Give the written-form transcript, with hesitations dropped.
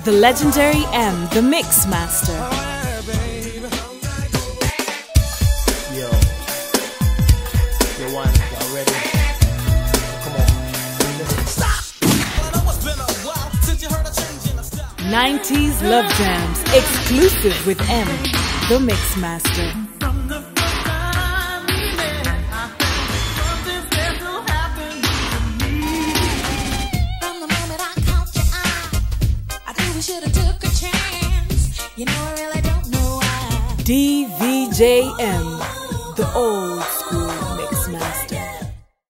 The legendary M, the Mix Master. Yo, one, y'all ready? Come on, listen. Stop! 90s Love Jams, exclusive with M, the Mix Master. You know, I really don't know why. DVJM, the old school.